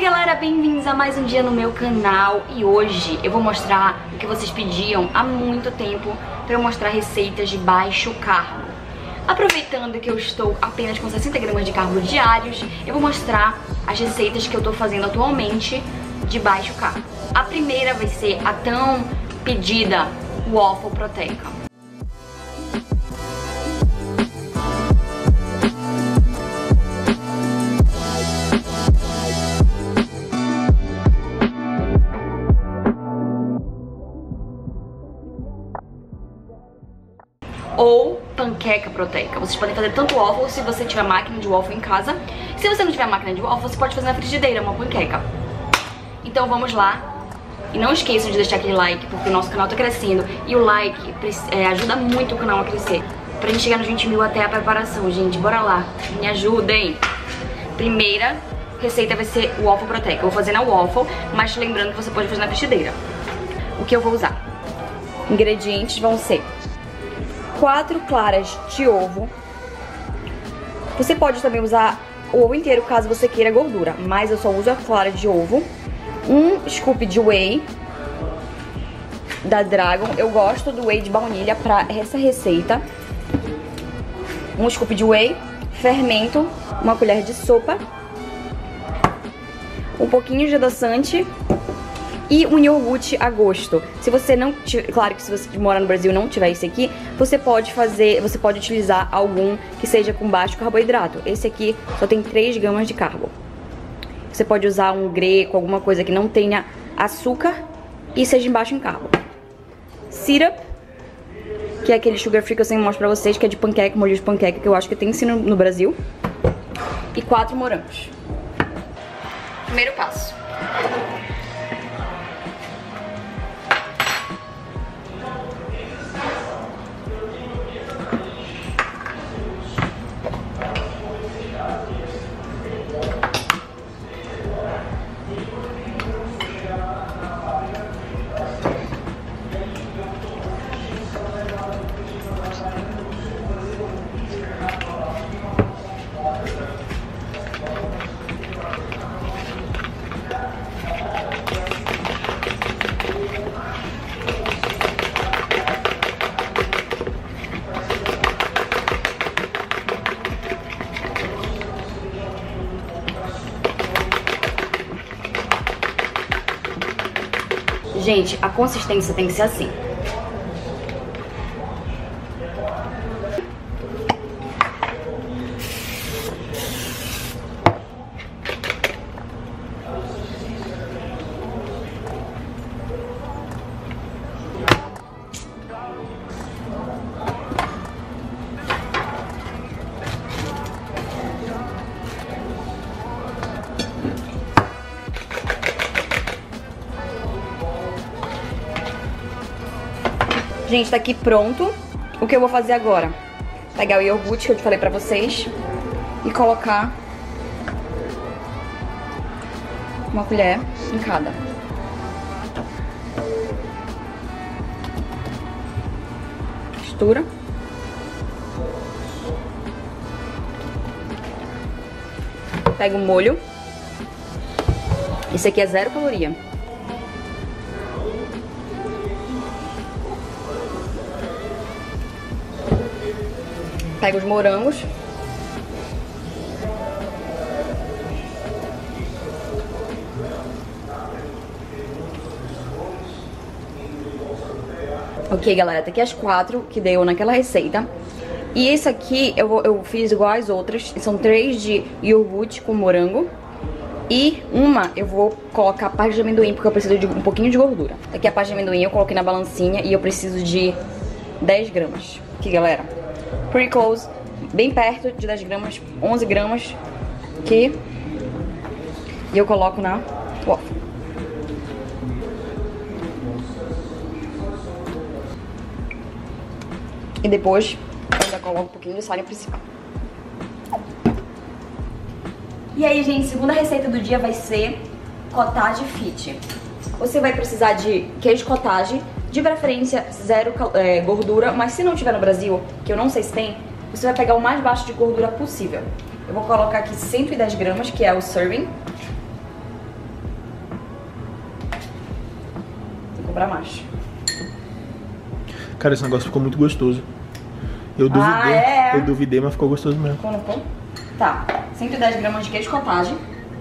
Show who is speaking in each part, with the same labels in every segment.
Speaker 1: galera, bem-vindos a mais um dia no meu canal. E hoje eu vou mostrar o que vocês pediam há muito tempo para eu mostrar receitas de baixo carbo. Aproveitando que eu estou apenas com 60 gramas de carbo diários, eu vou mostrar as receitas que eu tô fazendo atualmente de baixo carbo. A primeira vai ser a tão pedida waffle proteica. Ou panqueca proteica. Vocês podem fazer tanto waffle se você tiver máquina de waffle em casa. Se você não tiver máquina de waffle, você pode fazer na frigideira uma panqueca. Então vamos lá. E não esqueçam de deixar aquele like, porque o nosso canal tá crescendo. E o like ajuda muito o canal a crescer. Pra gente chegar nos 20 mil até a preparação, gente. Bora lá. Me ajudem. Primeira receita vai ser o waffle proteica. Eu vou fazer na waffle, mas lembrando que você pode fazer na frigideira. O que eu vou usar? Ingredientes vão ser 4 claras de ovo. Você pode também usar o ovo inteiro caso você queira gordura, mas eu só uso a clara de ovo. Um scoop de whey da Dragon. Eu gosto do whey de baunilha para essa receita. Um scoop de whey, fermento, uma colher de sopa, um pouquinho de adoçante e um iogurte a gosto. Se você não tiver, claro que se você mora no Brasil e não tiver esse aqui, você pode utilizar algum que seja com baixo carboidrato. Esse aqui só tem 3 gramas de carbo. Você pode usar um greco, alguma coisa que não tenha açúcar e seja baixo em carbo. Syrup, que é aquele sugar free que eu sempre mostro pra vocês, que é de panqueca, molho de panqueca, que eu acho que tem sim no Brasil. E 4 morangos. Primeiro passo. Gente, a consistência tem que ser assim. Gente, tá aqui pronto. O que eu vou fazer agora? Pegar o iogurte que eu te falei pra vocês e colocar uma colher em cada. Mistura. Pega o molho. Esse aqui é 0 caloria. Pega os morangos. Ok, galera, tá aqui as 4 que deu naquela receita. E esse aqui eu fiz igual as outras. São 3 de iogurte com morango. E uma eu vou colocar a parte de amendoim, porque eu preciso de um pouquinho de gordura. Aqui a parte de amendoim eu coloquei na balancinha e eu preciso de 10 gramas. Aqui, galera. Pretty close, bem perto de 10 gramas, 11 gramas aqui. E eu coloco na waffle. E depois eu ainda coloco um pouquinho de farinha principal. E aí, gente, segunda receita do dia vai ser cottage fit. Você vai precisar de queijo cottage, de preferência zero gordura, mas se não tiver no Brasil, que eu não sei se tem, você vai pegar o mais baixo de gordura possível. Eu vou colocar aqui 110 gramas, que é o serving. comprar mais.
Speaker 2: Cara, esse negócio ficou muito gostoso. Eu duvidei, mas ficou gostoso mesmo.
Speaker 1: Colocou? Tá, 110 gramas de queijo cottage.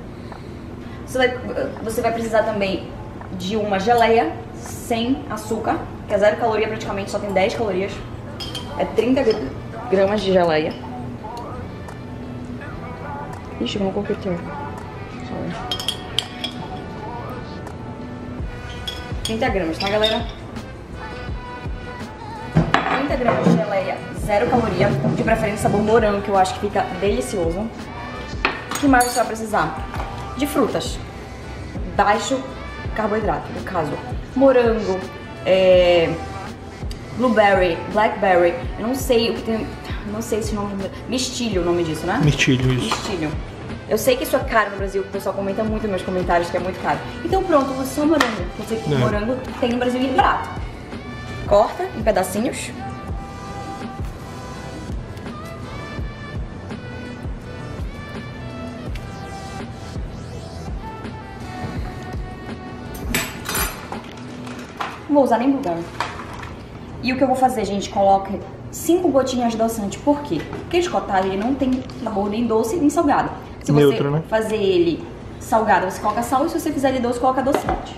Speaker 1: Você vai precisar também de uma geleia sem açúcar, que é 0 caloria praticamente, só tem 10 calorias. É 30 gramas de geleia. Ixi, eu não coloquei o teu. 30 gramas, tá, galera? 30 gramas de geleia, 0 caloria, de preferência sabor morango, que eu acho que fica delicioso. O que mais você vai precisar? De frutas. Baixo carboidrato, no caso. Morango, blueberry, blackberry, eu não sei o que tem, não sei esse nome, mistilho o nome disso, né?
Speaker 2: Mistilho, isso.
Speaker 1: Mistilho. Eu sei que isso é caro no Brasil, o pessoal comenta muito nos meus comentários que é muito caro. Então pronto, você só morango. Você que morango tem no Brasil e barato. Corta em pedacinhos. Não vou usar nem blueberry. E o que eu vou fazer, gente, coloca 5 gotinhas de adoçante. Por quê? Porque o cottage ele não tem sabor nem doce nem salgado. Se você
Speaker 2: neutro, né?
Speaker 1: fazer ele salgado, você coloca sal. E se você fizer ele doce, coloca adoçante.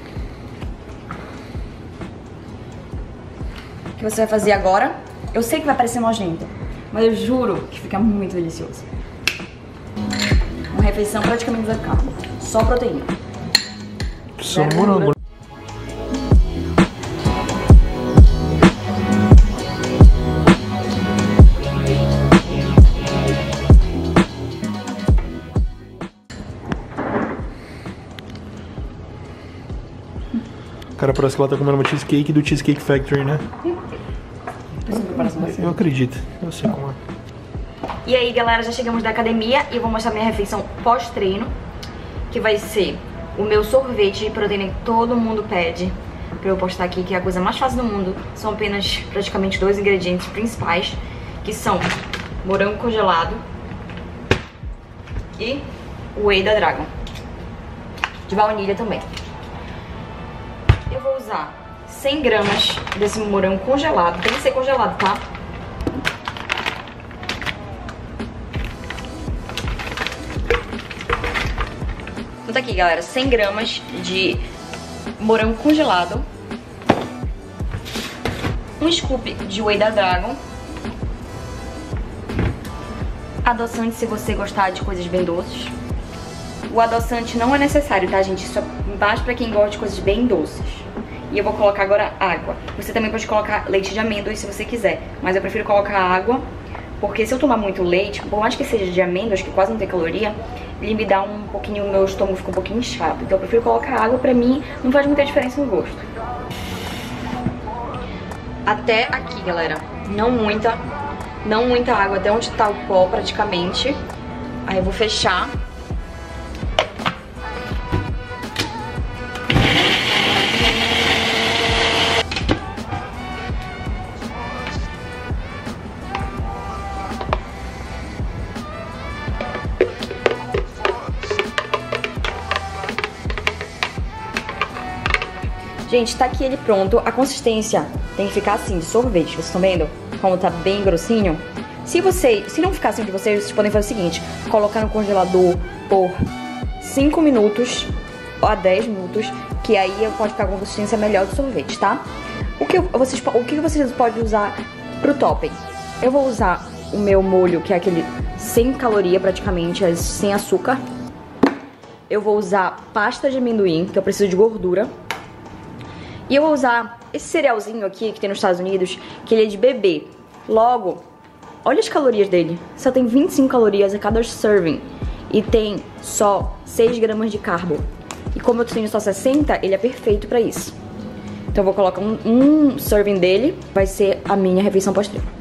Speaker 1: O que você vai fazer agora? Eu sei que vai parecer nojento, mas eu juro que fica muito delicioso. Uma refeição praticamente zero carbo. Só proteína.
Speaker 2: Só morango. Cara, parece que ela tá comendo uma cheesecake do Cheesecake Factory, né? Eu acredito, eu sei como é.
Speaker 1: E aí, galera, já chegamos da academia e eu vou mostrar minha refeição pós-treino, que vai ser o meu sorvete de proteína que todo mundo pede pra eu postar aqui, que é a coisa mais fácil do mundo. São apenas praticamente 2 ingredientes principais, que são morango congelado e whey da Dragon, de baunilha também. Eu vou usar 100 gramas desse morango congelado. Tem que ser congelado, tá? Então tá aqui, galera. 100 gramas de morango congelado. Um scoop de whey da Dragon. Adoçante se você gostar de coisas bem doces. O adoçante não é necessário, tá, gente? Isso é mais pra quem gosta de coisas bem doces. E eu vou colocar agora água. Você também pode colocar leite de amêndoas se você quiser, mas eu prefiro colocar água, porque se eu tomar muito leite, por mais que seja de amêndoas, que quase não tem caloria, ele me dá um pouquinho, o meu estômago fica um pouquinho inchado. Então eu prefiro colocar água, pra mim não faz muita diferença no gosto. Até aqui, galera. Não muita água, até onde tá o pó praticamente. Aí eu vou fechar. Gente, tá aqui ele pronto. A consistência tem que ficar assim, de sorvete. Vocês estão vendo como tá bem grossinho? Se não ficar assim de vocês podem fazer o seguinte: colocar no congelador por 5 minutos ou a 10 minutos, que aí pode ficar com uma consistência melhor do sorvete, tá? O que vocês podem usar pro topping? Eu vou usar o meu molho, que é aquele sem caloria praticamente, sem açúcar. Eu vou usar pasta de amendoim, que eu preciso de gordura. E eu vou usar esse cerealzinho aqui, que tem nos Estados Unidos, que ele é de bebê. Logo, olha as calorias dele. Só tem 25 calorias a cada serving. E tem só 6 gramas de carbo. E como eu tenho só 60, ele é perfeito pra isso. Então eu vou colocar um serving dele. Vai ser a minha refeição pós-treino.